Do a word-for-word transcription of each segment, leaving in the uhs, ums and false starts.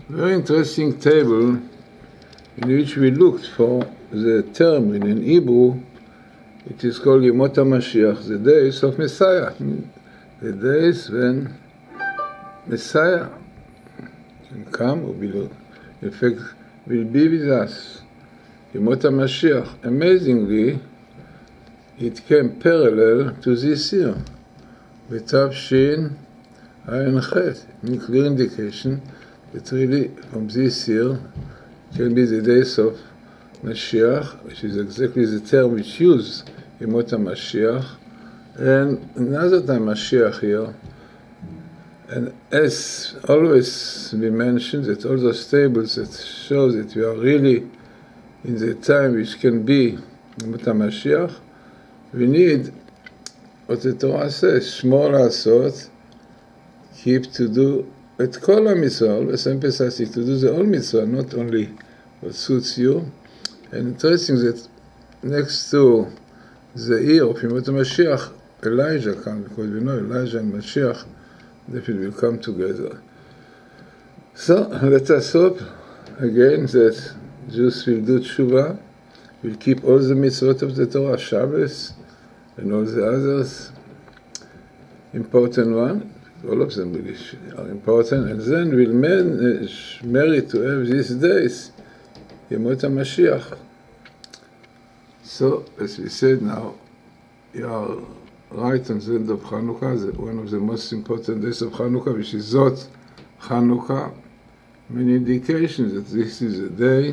Very interesting table in which we looked for the term in Hebrew. It is called Yemot HaMashiach, the days of Messiah, the days when Messiah can come or will, in fact, will be with us. Yemot HaMashiach, amazingly, it came parallel to this year, with Tavshin Ayin Chet, a clear indication that really from this year can be the days of Mashiach, which is exactly the term which used Yemot HaMashiach, and another time Mashiach here. And as always we mentioned, that all those tables that show that we are really in the time which can be Yemot HaMashiach, we need what the Torah says, Shmor La'asot, keep to do את כל המצווה, always emphasizing to do the whole mitzvah, not only what suits you. And interesting that next to the year of Yemot HaMashiach, Elijah comes, because we know Elijah and Mashiach definitely will come together. So let us hope again that Jews will do tshuva, will keep all the mitzvot of the Torah, Shabbos, and all the others important one. All of them really are important, and then we'll manage, merit to have these days, Yemot HaMashiach. So, as we said now, you are right on the end of Chanukah, one of the most important days of Chanukah, which is Zot Chanukah. Many indications that this is a day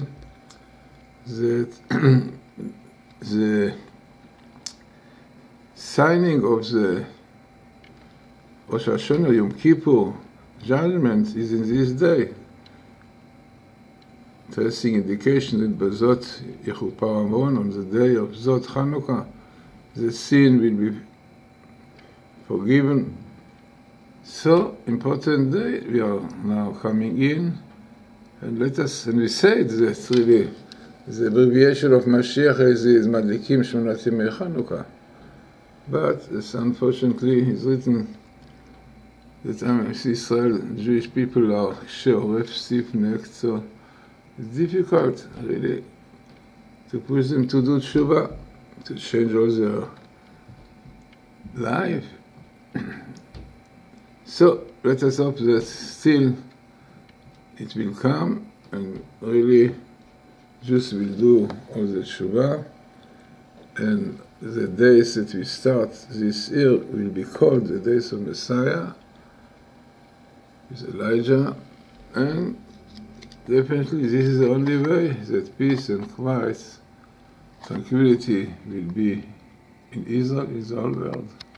that the signing of the Rosh Hashanah, Yom Kippur, judgment is in this day. Interesting indication that Bazot Yechupar Amon, on the day of Zot Chanukah, the sin will be forgiven. So important day we are now coming in, and let us, and we said that really the abbreviation of Mashiach is, is Madlikim Shmonat Yemei Chanukah, but this unfortunately is written that um, Israel, Jewish people are short, stiff-necked, so it's difficult, really, to push them to do tshuva, to change all their life. So let us hope that still it will come, and really Jews will do all the tshuva, and the days that we start this year will be called the days of Messiah, with Elijah, and definitely this is the only way that peace and quiet, tranquility will be in Israel, in the whole world.